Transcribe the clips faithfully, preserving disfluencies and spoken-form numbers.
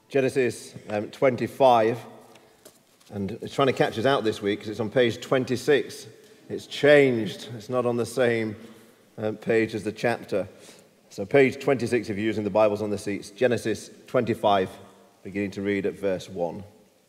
Genesis um, twenty-five, and it's trying to catch us out this week because it's on page twenty-six. It's changed. It's not on the same um, page as the chapter. So page twenty-six, if you're using the Bibles on the seats, Genesis twenty-five, beginning to read at verse one.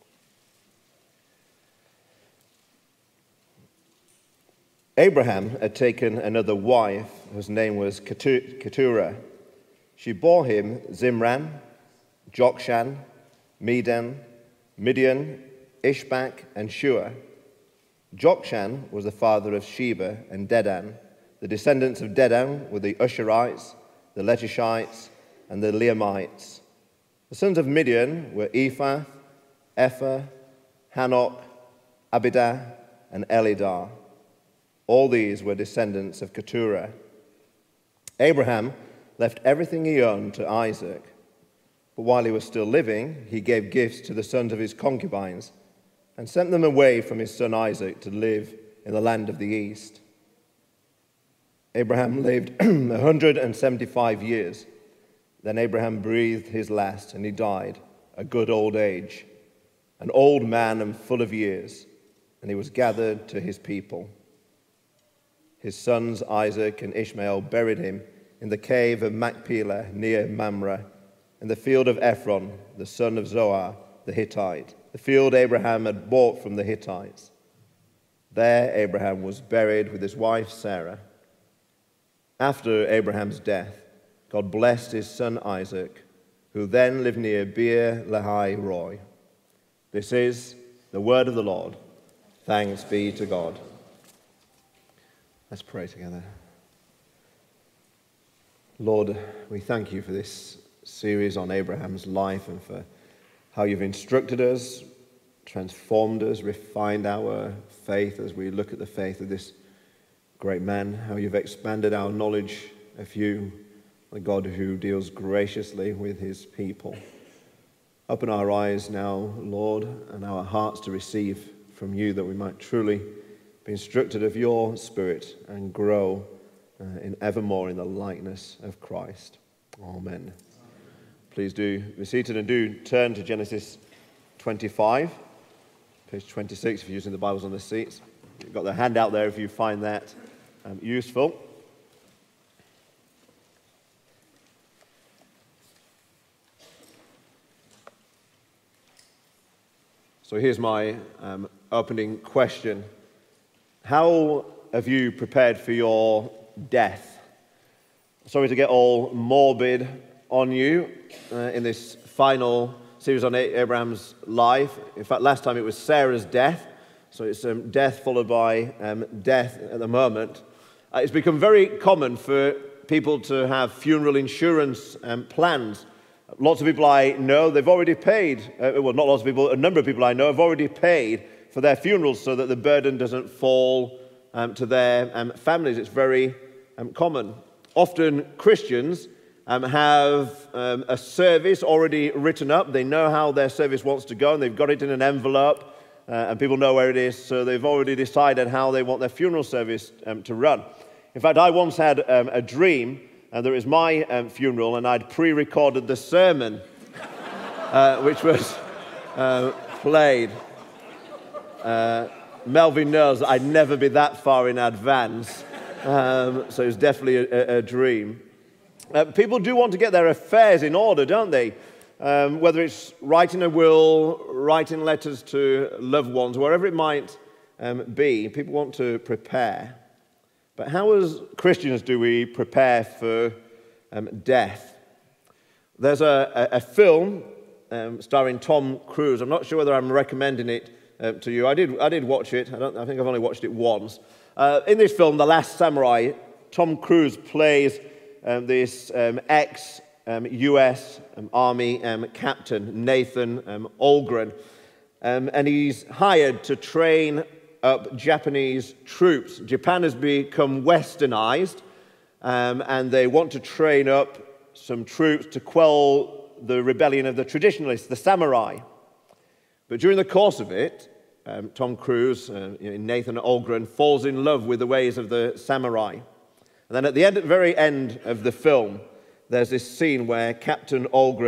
Abraham had taken another wife, whose name was Keturah. She bore him Zimran, Jokshan, Medan, Midian, Ishbak, and Shua. Jokshan was the father of Sheba and Dedan. The descendants of Dedan were the Usherites, the Letushites, and the Leamites. The sons of Midian were Ephah, Ephah, Hanok, Abidah, and Elidar. All these were descendants of Keturah. Abraham left everything he owned to Isaac. But while he was still living, he gave gifts to the sons of his concubines and sent them away from his son Isaac to live in the land of the east. Abraham lived one hundred seventy-five years. Then Abraham breathed his last, and he died, a good old age, an old man and full of years, and he was gathered to his people. His sons Isaac and Ishmael buried him in the cave of Machpelah near Mamre, in the field of Ephron, the son of Zohar, the Hittite, the field Abraham had bought from the Hittites. There Abraham was buried with his wife Sarah. After Abraham's death, God blessed his son Isaac, who then lived near Beer Lahai Roi. This is the word of the Lord. Thanks be to God. Let's pray together. Lord, we thank you for this series on Abraham's life and for how you've instructed us, transformed us, refined our faith as we look at the faith of this great man, how you've expanded our knowledge of you, the God who deals graciously with his people. Open our eyes now, Lord, and our hearts to receive from you, that we might truly be instructed of your Spirit and grow uh, in evermore in the likeness of Christ. Amen. Please do be seated and do turn to Genesis twenty-five, page twenty-six, if you're using the Bibles on the seats. You've got the handout there if you find that um, useful. So here's my um, opening question. How have you prepared for your death? Sorry to get all morbid on you uh, in this final series on Abraham's life. In fact, last time it was Sarah's death, so it's um, death followed by um, death at the moment. Uh, it's become very common for people to have funeral insurance um, plans. Lots of people I know, they've already paid, uh, well, not lots of people, a number of people I know have already paid for their funerals so that the burden doesn't fall um, to their um, families. It's very um, common. Often Christians um, have um, a service already written up. They know how their service wants to go, and they've got it in an envelope, uh, and people know where it is, so they've already decided how they want their funeral service um, to run. In fact, I once had um, a dream, and there was my um, funeral, and I'd pre-recorded the sermon, uh, which was uh, played. Uh, Melvin knows that I'd never be that far in advance, um, so it was definitely a, a, a dream. Uh, people do want to get their affairs in order, don't they? Um, whether it's writing a will, writing letters to loved ones, wherever it might um, be, people want to prepare. But how as Christians do we prepare for um, death? There's a, a, a film um, starring Tom Cruise. I'm not sure whether I'm recommending it uh, to you. I did, I did watch it. I, don't, I think I've only watched it once. Uh, in this film, The Last Samurai, Tom Cruise plays um, this um, ex-U S um, um, Army um, captain, Nathan um, Algren, um, and he's hired to train up Japanese troops. Japan has become westernized, um, and they want to train up some troops to quell the rebellion of the traditionalists, the samurai. But during the course of it, um, Tom Cruise, uh, Nathan Algren, falls in love with the ways of the samurai. And then at the, end, at the very end of the film, there's this scene where Captain Algren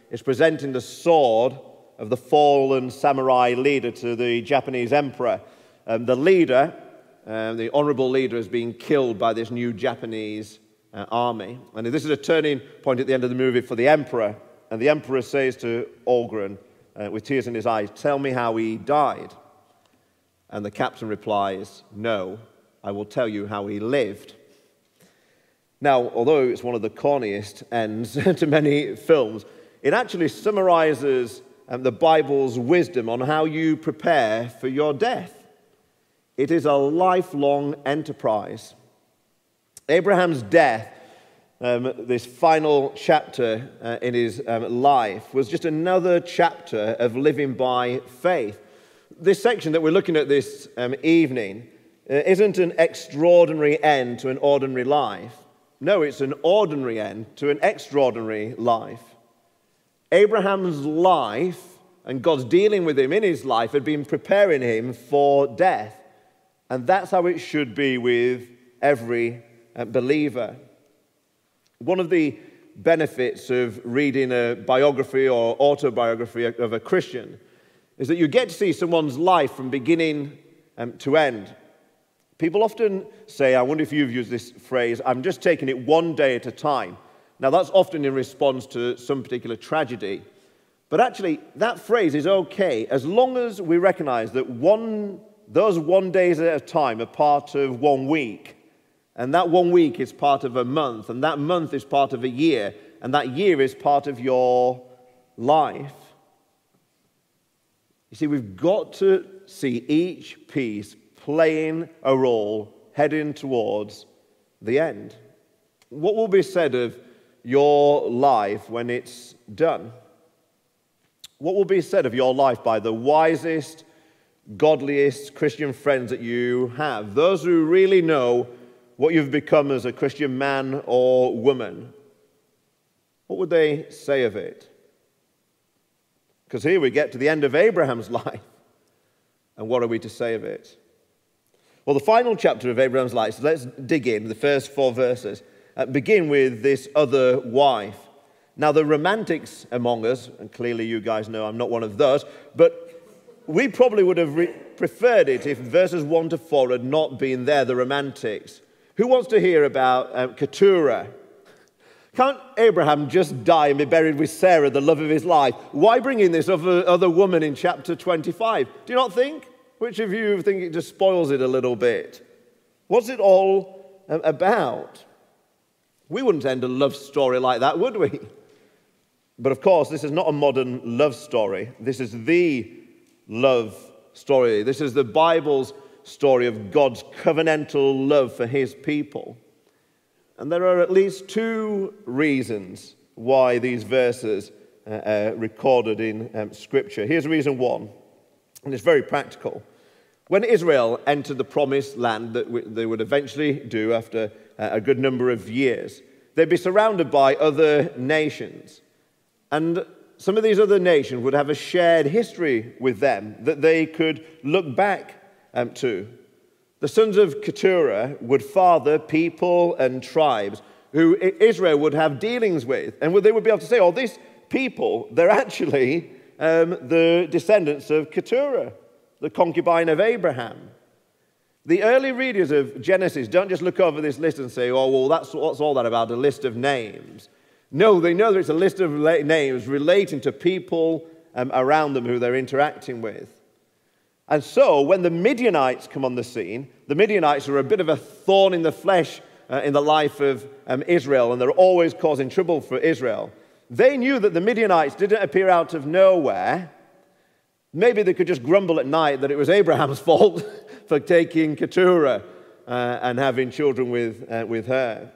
is presenting the sword of the fallen samurai leader to the Japanese emperor. Um, the leader, um, the honorable leader, is being killed by this new Japanese uh, army. And this is a turning point at the end of the movie for the emperor. And the emperor says to Orgren, uh, with tears in his eyes, "Tell me how he died." And the captain replies, "No, I will tell you how he lived." Now, although it's one of the corniest ends to many films, it actually summarizes um, the Bible's wisdom on how you prepare for your death. It is a lifelong enterprise. Abraham's death, um, this final chapter uh, in his um, life, was just another chapter of living by faith. This section that we're looking at this um, evening uh, isn't an extraordinary end to an ordinary life. No, it's an ordinary end to an extraordinary life. Abraham's life and God's dealing with him in his life had been preparing him for death. And that's how it should be with every uh, believer. One of the benefits of reading a biography or autobiography of a Christian is that you get to see someone's life from beginning um, to end. People often say, I wonder if you've used this phrase, "I'm just taking it one day at a time." Now, that's often in response to some particular tragedy. But actually, that phrase is okay as long as we recognize that one, those one days at a time are part of one week. And that one week is part of a month. And that month is part of a year. And that year is part of your life. You see, we've got to see each piece playing a role heading towards the end. What will be said of your life when it's done? What will be said of your life by the wisest, godliest Christian friends that you have? Those who really know what you've become as a Christian man or woman. What would they say of it? Because here we get to the end of Abraham's life. And what are we to say of it? Well, the final chapter of Abraham's life, so let's dig in, the first four verses, uh, begin with this other wife. Now, the romantics among us, and clearly you guys know I'm not one of those, but we probably would have re- preferred it if verses one to four had not been there, the romantics. Who wants to hear about um, Keturah? Can't Abraham just die and be buried with Sarah, the love of his life? Why bring in this other, other woman in chapter twenty-five? Do you not think? Which of you think it just spoils it a little bit? What's it all um, about? We wouldn't end a love story like that, would we? But of course, this is not a modern love story. This is the love story. This is the Bible's story of God's covenantal love for his people. And there are at least two reasons why these verses uh, uh, recorded in um, Scripture. Here's reason one, and it's very practical. When Israel entered the promised land that w- they would eventually do after uh, a good number of years, they'd be surrounded by other nations. And some of these other nations would have a shared history with them that they could look back um, to. The sons of Keturah would father people and tribes who Israel would have dealings with. And they would be able to say, oh, these people, they're actually um, the descendants of Keturah, the concubine of Abraham. The early readers of Genesis don't just look over this list and say, oh, well, that's what's all that about, a list of names. No, they know that it's a list of names relating to people um, around them who they're interacting with. And so, when the Midianites come on the scene, the Midianites are a bit of a thorn in the flesh uh, in the life of um, Israel, and they're always causing trouble for Israel. They knew that the Midianites didn't appear out of nowhere. Maybe they could just grumble at night that it was Abraham's fault for taking Keturah uh, and having children with, uh, with her.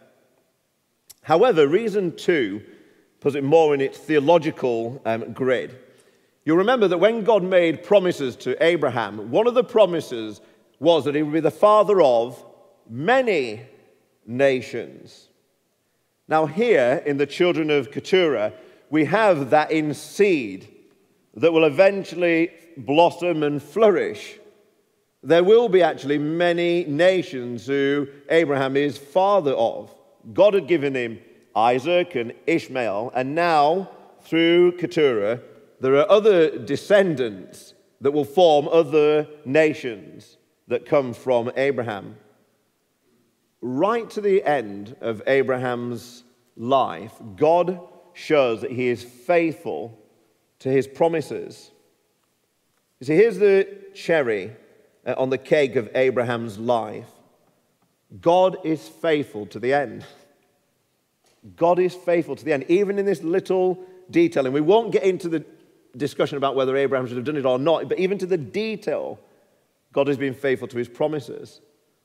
However, reason two puts it more in its theological um, grid. You'll remember that when God made promises to Abraham, one of the promises was that he would be the father of many nations. Now here, in the children of Keturah, we have that in seed that will eventually blossom and flourish. There will be actually many nations who Abraham is father of. God had given him Isaac and Ishmael, and now through Keturah, there are other descendants that will form other nations that come from Abraham. Right to the end of Abraham's life, God shows that he is faithful to his promises. You see, here's the cherry on the cake of Abraham's life. God is faithful to the end. God is faithful to the end, even in this little detail. And we won't get into the discussion about whether Abraham should have done it or not, but even to the detail, God has been faithful to his promises.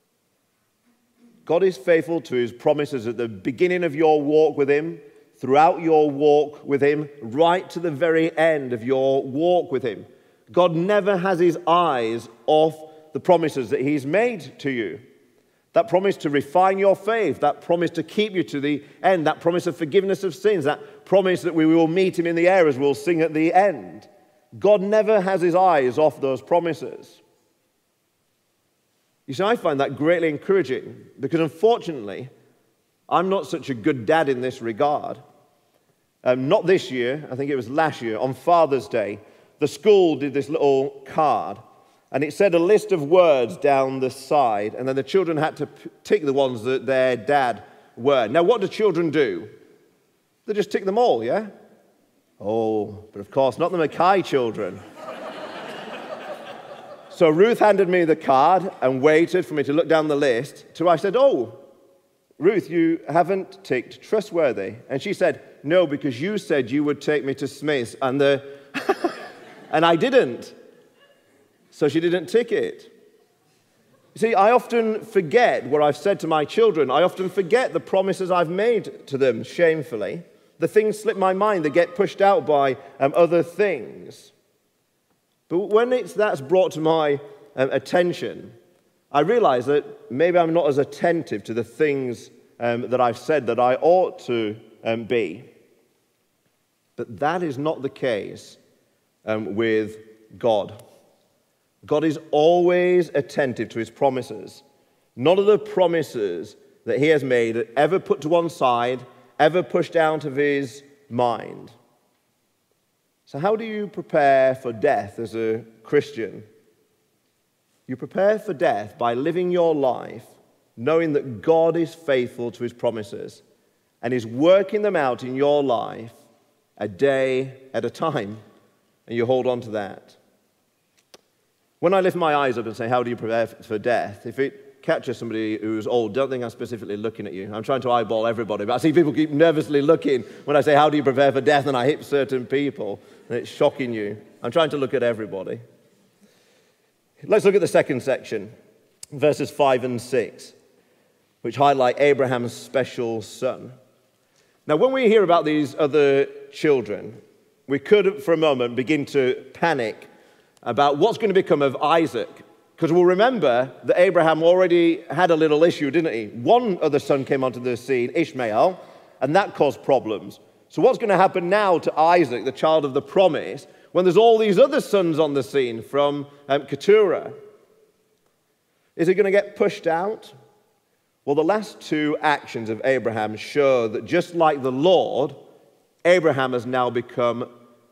God is faithful to his promises at the beginning of your walk with him, throughout your walk with him, right to the very end of your walk with him. God never has his eyes off the promises that he's made to you. That promise to refine your faith, that promise to keep you to the end, that promise of forgiveness of sins, that promise that we will meet him in the air as we'll sing at the end. God never has his eyes off those promises. You see, I find that greatly encouraging because unfortunately, I'm not such a good dad in this regard. Um, not this year, I think it was last year, on Father's Day, the school did this little card and it said a list of words down the side, and then the children had to tick the ones that their dad were. Now, what do children do? They just tick them all, yeah? Oh, but of course, not the Mackay children. So Ruth handed me the card and waited for me to look down the list till I said, oh, Ruth, you haven't ticked trustworthy. And she said, no, because you said you would take me to Smith's, and, the and I didn't. So she didn't tick it. You see, I often forget what I've said to my children. I often forget the promises I've made to them, shamefully. The things slip my mind. They get pushed out by um, other things. But when it's, that's brought to my um, attention, I realize that maybe I'm not as attentive to the things um, that I've said that I ought to um, be. But that is not the case um, with God. God is always attentive to his promises. None of the promises that he has made are ever put to one side, ever pushed out of his mind. So how do you prepare for death as a Christian? You prepare for death by living your life knowing that God is faithful to his promises and is working them out in your life a day at a time, and you hold on to that. When I lift my eyes up and say, how do you prepare for death? If it catches somebody who's old, don't think I'm specifically looking at you. I'm trying to eyeball everybody, but I see people keep nervously looking when I say, how do you prepare for death? And I hit certain people, and it's shocking you. I'm trying to look at everybody. Let's look at the second section, verses five and six, which highlight Abraham's special son. Now, when we hear about these other children, we could, for a moment, begin to panic about what's going to become of Isaac. Because we'll remember that Abraham already had a little issue, didn't he? One other son came onto the scene, Ishmael, and that caused problems. So what's going to happen now to Isaac, the child of the promise, when there's all these other sons on the scene from um, Keturah? Is he going to get pushed out? Well, the last two actions of Abraham show that just like the Lord, Abraham has now become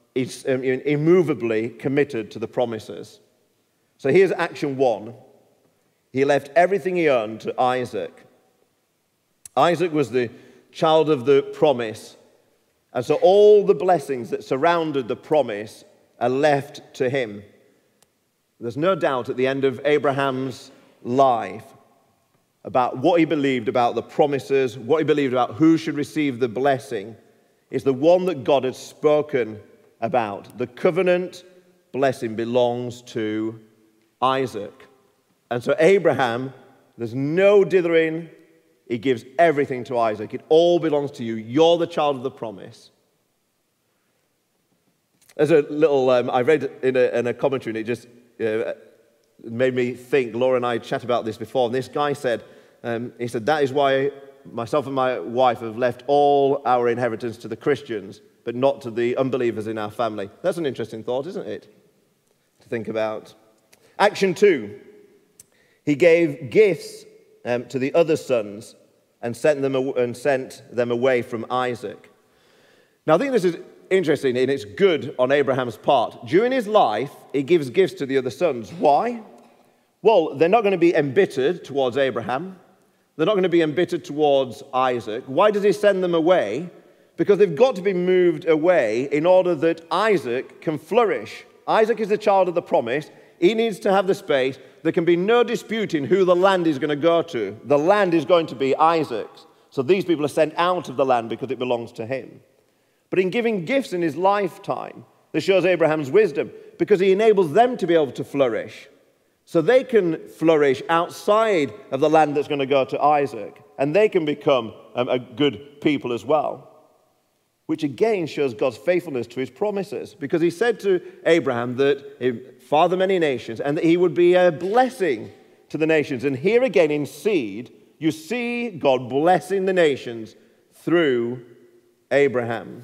immovably committed to the promises. So here's action one. He left everything he owned to Isaac. Isaac was the child of the promise, and so all the blessings that surrounded the promise are left to him. There's no doubt at the end of Abraham's life about what he believed about the promises, what he believed about who should receive the blessing. Is the one that God had spoken about. The covenant blessing belongs to Isaac. And so Abraham, there's no dithering. He gives everything to Isaac. It all belongs to you. You're the child of the promise. There's a little, um, I read in a, in a commentary, and it just uh, made me think. Laura and I chat about this before, and this guy said, um, he said, that is why myself and my wife have left all our inheritance to the Christians, but not to the unbelievers in our family. That's an interesting thought, isn't it? To think about. Action two. He gave gifts um, to the other sons and sent them, and sent them away from Isaac. Now, I think this is interesting, and it's good on Abraham's part. During his life, he gives gifts to the other sons. Why? Well, they're not going to be embittered towards Abraham. They're not going to be embittered towards Isaac. Why does he send them away? Because they've got to be moved away in order that Isaac can flourish. Isaac is the child of the promise. He needs to have the space. There can be no disputing who the land is going to go to. The land is going to be Isaac's. So these people are sent out of the land because it belongs to him. But in giving gifts in his lifetime, this shows Abraham's wisdom because he enables them to be able to flourish. So they can flourish outside of the land that's going to go to Isaac, and they can become um, a good people as well. Which again shows God's faithfulness to his promises, because he said to Abraham that he'd father many nations and that he would be a blessing to the nations. And here again in seed, you see God blessing the nations through Abraham.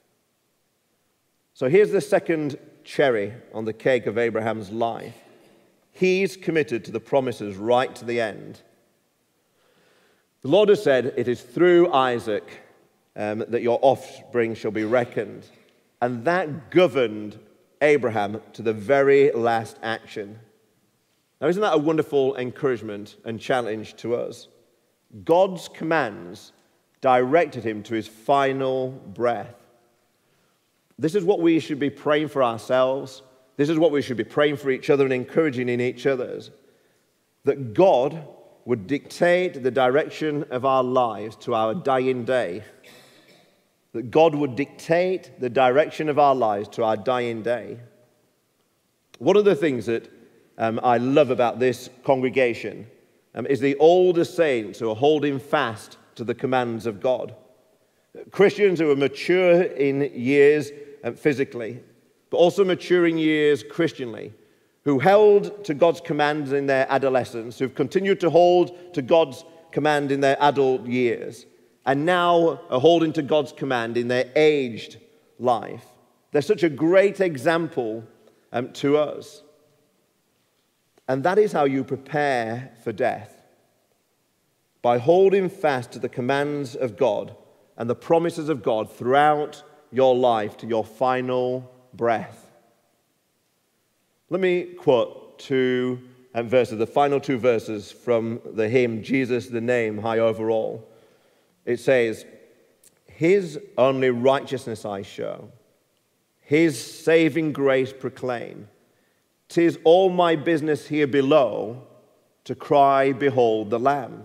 So here's the second cherry on the cake of Abraham's life. He's committed to the promises right to the end. The Lord has said, it is through Isaac um, that your offspring shall be reckoned. And that governed Abraham to the very last action. Now, isn't that a wonderful encouragement and challenge to us? God's commands directed him to his final breath. This is what we should be praying for ourselves. This is what we should be praying for each other and encouraging in each other's. That God would dictate the direction of our lives to our dying day. That God would dictate the direction of our lives to our dying day. One of the things that um, I love about this congregation um, is the older saints who are holding fast to the commands of God. Christians who are mature in years um, physically, but also maturing years Christianly, who held to God's commands in their adolescence, who've continued to hold to God's command in their adult years, and now are holding to God's command in their aged life. They're such a great example um, to us. And that is how you prepare for death. By holding fast to the commands of God and the promises of God throughout your life to your final breath. Let me quote two um, verses, the final two verses from the hymn, Jesus the Name High Over All. It says, His only righteousness I show, His saving grace proclaim. 'Tis all my business here below to cry, behold the Lamb.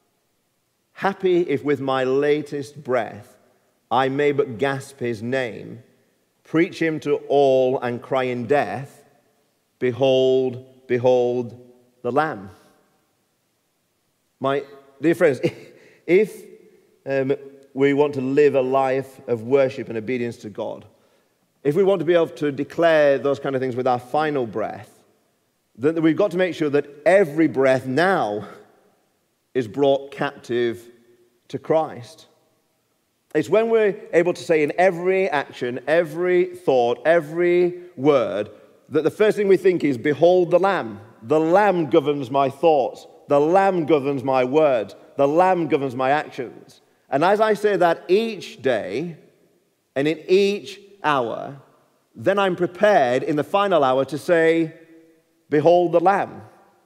Happy if with my latest breath I may but gasp his name, preach him to all and cry in death, behold, behold the Lamb. My dear friends, if um, we want to live a life of worship and obedience to God, if we want to be able to declare those kind of things with our final breath, then we've got to make sure that every breath now is brought captive to Christ. It's when we're able to say in every action, every thought, every word, that the first thing we think is, behold the Lamb. The Lamb governs my thoughts. The Lamb governs my words. The Lamb governs my actions. And as I say that each day and in each hour, then I'm prepared in the final hour to say, behold the Lamb.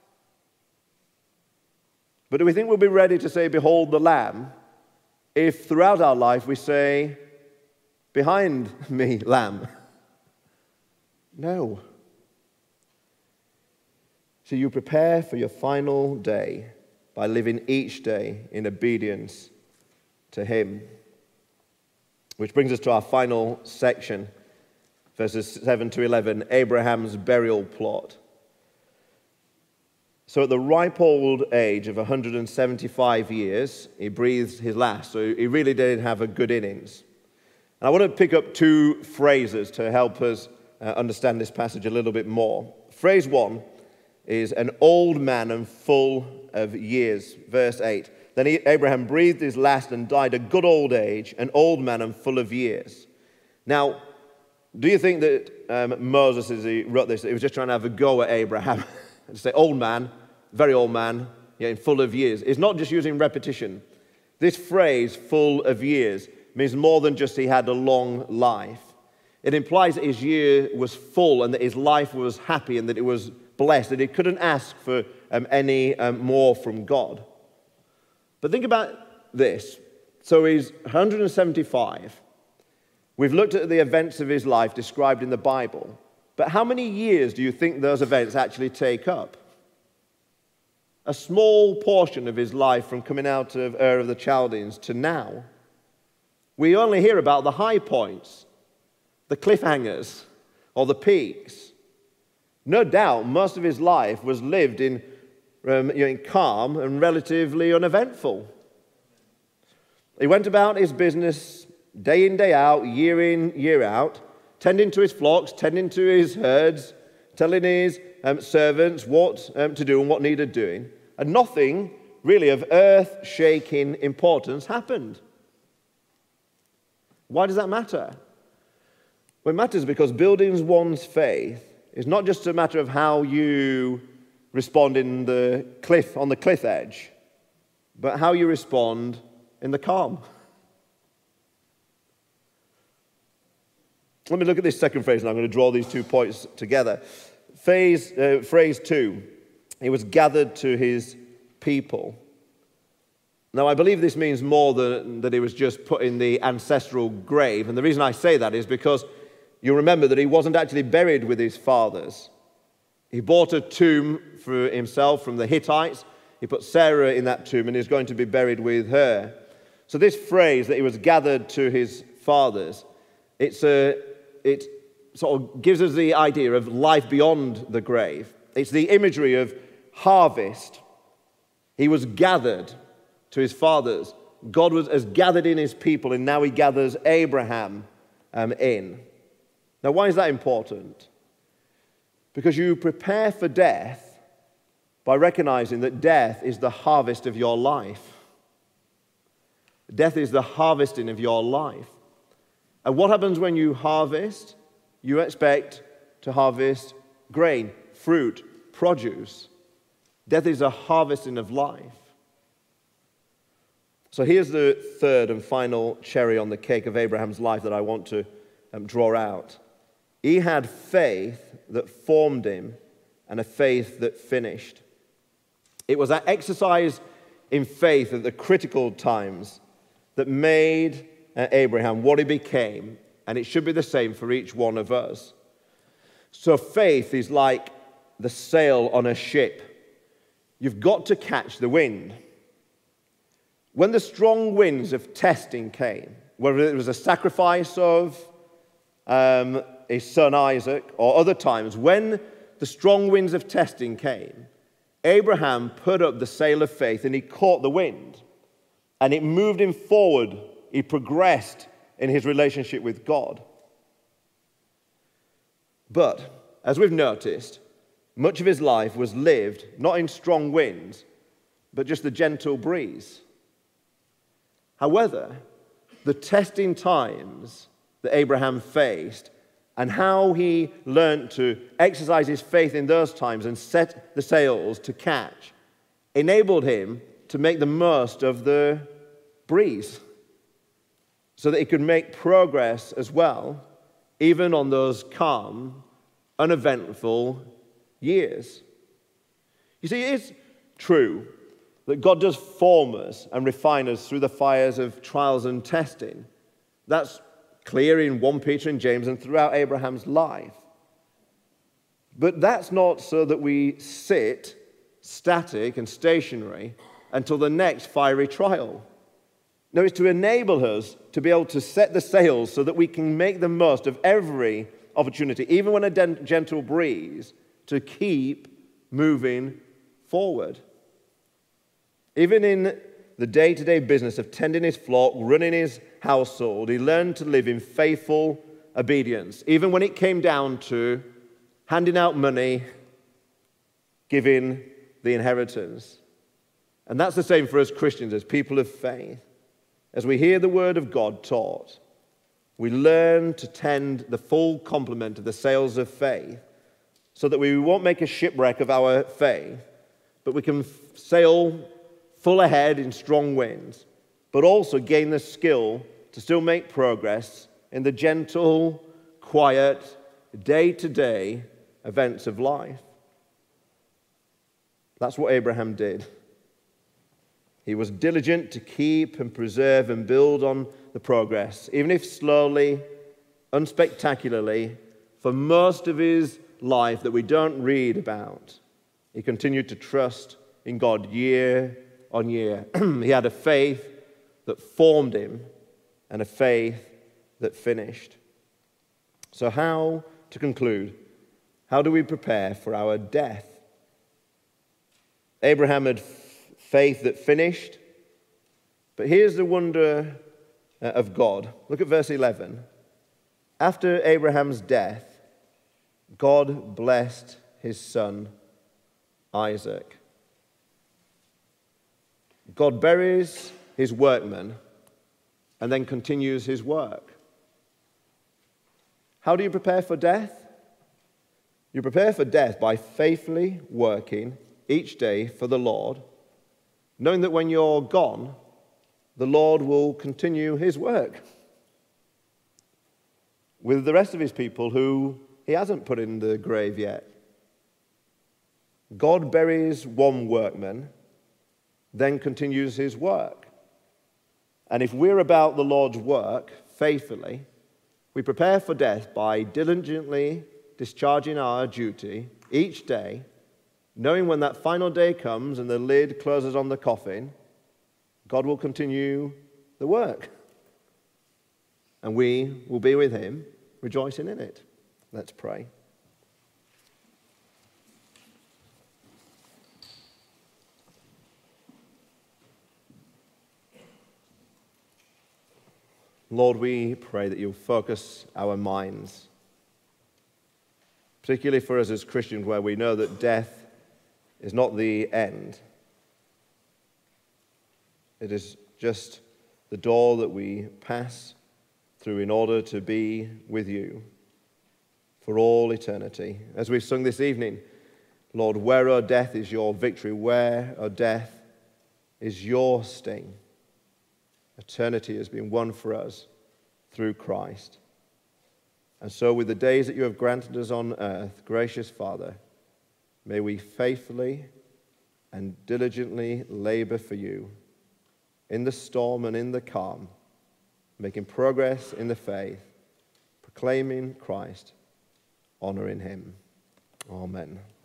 But do we think we'll be ready to say, behold the Lamb, if throughout our life we say, behind me, Lamb? No. So you prepare for your final day by living each day in obedience to Him. Which brings us to our final section, verses seven to eleven, Abraham's burial plot. So at the ripe old age of one hundred seventy-five years, he breathed his last. So he really did have a good innings. And I want to pick up two phrases to help us uh, understand this passage a little bit more. Phrase one is an old man and full of years. Verse eight. Then he, Abraham breathed his last and died a good old age, an old man and full of years. Now, do you think that um, Moses, as he wrote this, he was just trying to have a go at Abraham? And say, old man, very old man, yeah, and full of years. It's not just using repetition. This phrase, full of years, means more than just he had a long life. it implies that his year was full and that his life was happy and that it was blessed, that he couldn't ask for um, any um, more from God. But think about this. So he's one hundred seventy-five. We've looked at the events of his life described in the Bible. But how many years do you think those events actually take up? A small portion of his life from coming out of Ur of the Chaldeans to now. We only hear about the high points, the cliffhangers, or the peaks. No doubt most of his life was lived in, um, you know, in calm and relatively uneventful. He went about his business day in, day out, year in, year out, tending to his flocks, tending to his herds, telling his um, servants what um, to do and what needed doing. And nothing really of earth-shaking importance happened. Why does that matter? Well, it matters because building one's faith is not just a matter of how you respond in the cliff, on the cliff edge, but how you respond in the calm. Let me look at this second phrase, and I'm going to draw these two points together. Phrase, uh, phrase two, he was gathered to his people. Now, I believe this means more than that he was just put in the ancestral grave. And the reason I say that is because you remember that he wasn't actually buried with his fathers. He bought a tomb for himself from the Hittites. He put Sarah in that tomb, and he's going to be buried with her. So this phrase that he was gathered to his fathers, it's a, it sort of gives us the idea of life beyond the grave. It's the imagery of harvest. He was gathered to his fathers. God was, has gathered in his people, and now he gathers Abraham um, in. Now, why is that important? Because you prepare for death by recognizing that death is the harvest of your life. Death is the harvesting of your life. And what happens when you harvest? You expect to harvest grain, fruit, produce. Death is a harvesting of life. So here's the third and final cherry on the cake of Abraham's life that I want to um, draw out. He had faith that formed him and a faith that finished. It was that exercise in faith at the critical times that made uh, Abraham what he became, and it should be the same for each one of us. So faith is like the sail on a ship. You've got to catch the wind. When the strong winds of testing came, whether it was a sacrifice of um, his son Isaac or other times, when the strong winds of testing came, Abraham put up the sail of faith and he caught the wind. And it moved him forward. He progressed in his relationship with God. But, as we've noticed, much of his life was lived not in strong winds, but just the gentle breeze. However, the testing times that Abraham faced and how he learned to exercise his faith in those times and set the sails to catch enabled him to make the most of the breeze so that he could make progress as well, even on those calm, uneventful years. You see, it is true that God does form us and refine us through the fires of trials and testing. That's clear in First Peter and James and throughout Abraham's life. But that's not so that we sit static and stationary until the next fiery trial. No, it's to enable us to be able to set the sails so that we can make the most of every opportunity, even when a gentle breeze, to keep moving forward. Even in the day-to-day business of tending his flock, running his household, he learned to live in faithful obedience. Even when it came down to handing out money, giving the inheritance. And that's the same for us Christians as people of faith. As we hear the word of God taught, we learn to tend the full complement of the sails of faith so that we won't make a shipwreck of our faith, but we can sail full ahead in strong winds, but also gain the skill to still make progress in the gentle, quiet, day-to-day events of life. That's what Abraham did. He was diligent to keep and preserve and build on the progress, even if slowly, unspectacularly, for most of his life that we don't read about. He continued to trust in God year on year. He had a faith that formed him and a faith that finished. So how, to conclude, how do we prepare for our death? Abraham had faith that finished, but here's the wonder of God. Look at verse eleven. After Abraham's death, God blessed his son Isaac. God buries his workman and then continues his work. How do you prepare for death? You prepare for death by faithfully working each day for the Lord, knowing that when you're gone, the Lord will continue his work with the rest of his people who he hasn't put in the grave yet. God buries one workman, then continues his work. And if we're about the Lord's work faithfully, we prepare for death by diligently discharging our duty each day, knowing when that final day comes and the lid closes on the coffin, God will continue the work. And we will be with him, rejoicing in it. Let's pray. Lord, we pray that you'll focus our minds, particularly for us as Christians, where we know that death is not the end. It is just the door that we pass through in order to be with you for all eternity. As we've sung this evening, Lord, where, O death, is your victory? Where, O death, is your sting? Eternity has been won for us through Christ. And so with the days that you have granted us on earth, gracious Father, may we faithfully and diligently labor for you in the storm and in the calm, making progress in the faith, proclaiming Christ, honoring him. Amen.